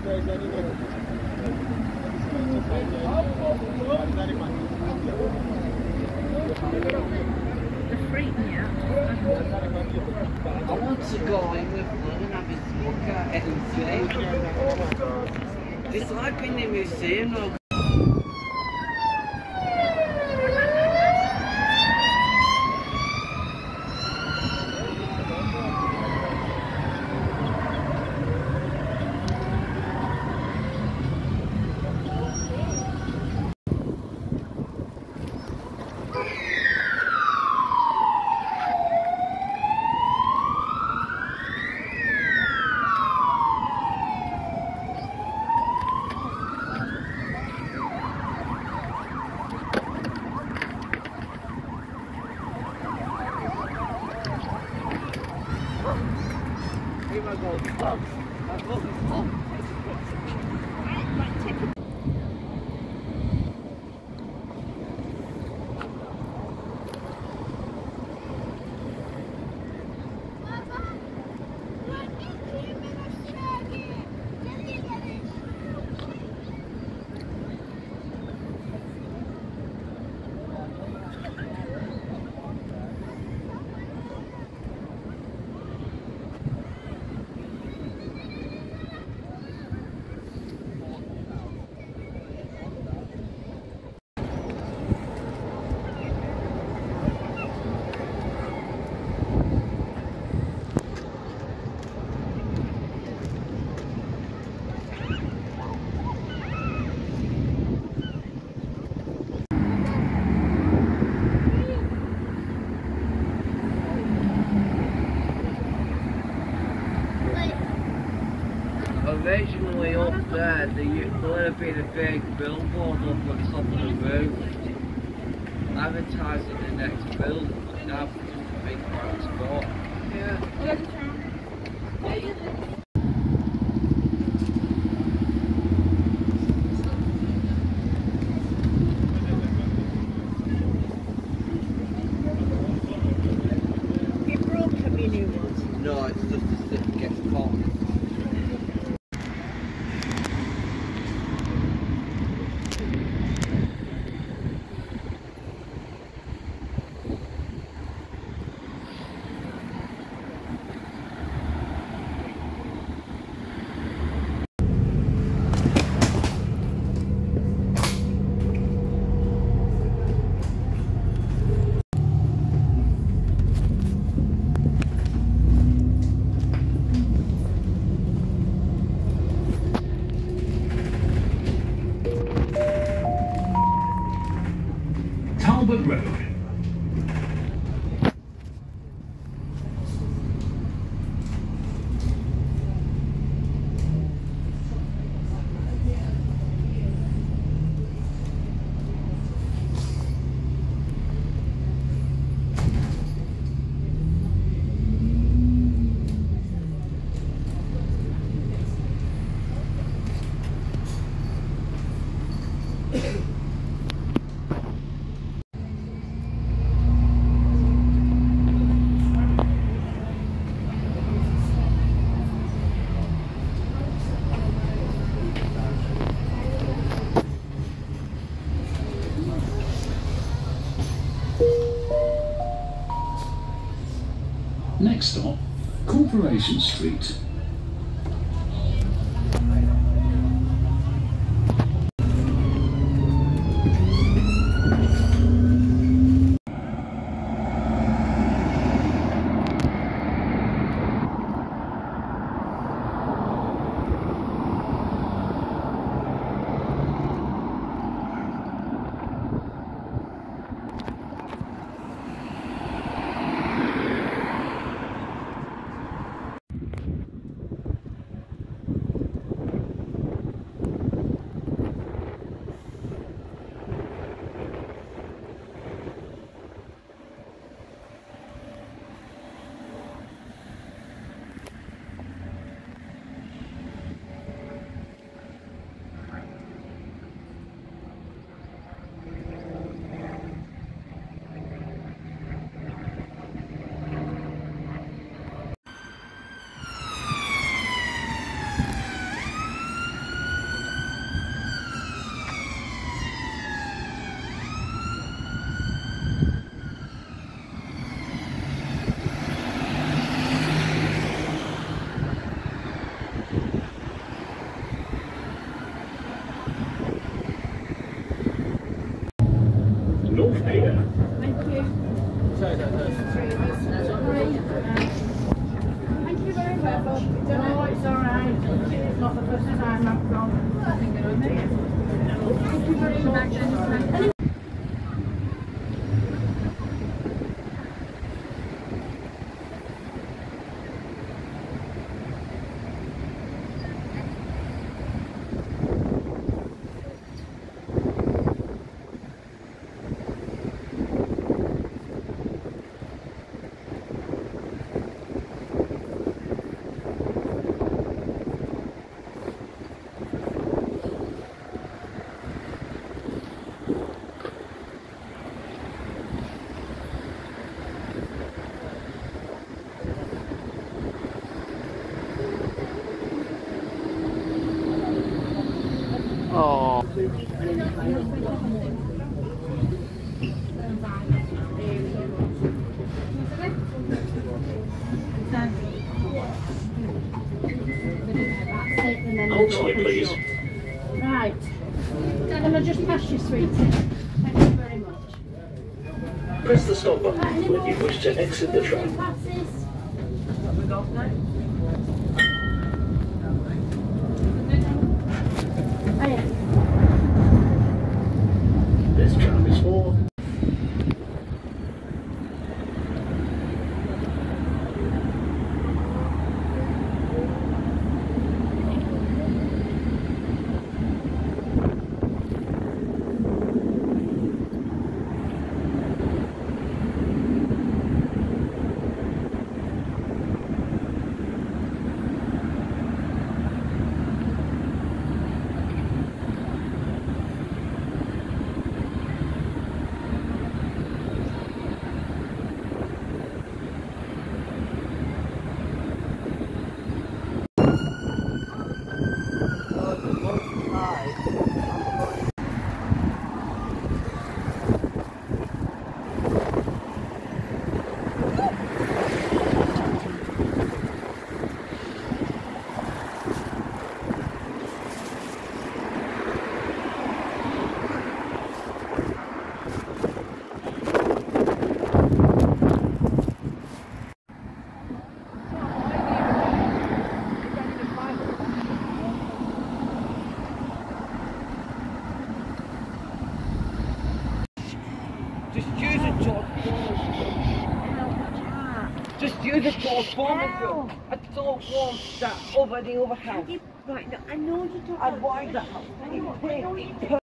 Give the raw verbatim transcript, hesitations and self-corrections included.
They're freaking me out. I want to go in with them and have a look at it and see. It's like in the museum though. Here I go. Stop. I'm looking stop. Originally up there, there would have been a big billboard up on top of the roof advertising the next building. Now it's just a big bright spot. Yeah. You broke them, you new ones? No, it's just a stick that gets caught. Road. Next stop, Corporation Street. not the first time I've gone. I think it would be. Thank you very much. Oh. Hold tight, please. Right. Can I just pass you, sweetie? Thank you very much. Press the stop button when you wish to exit the tram. This tram is for... Just use it, George. Just use it, George. Form I don't want that over the other house. Right, no, I know you don't. I want that house.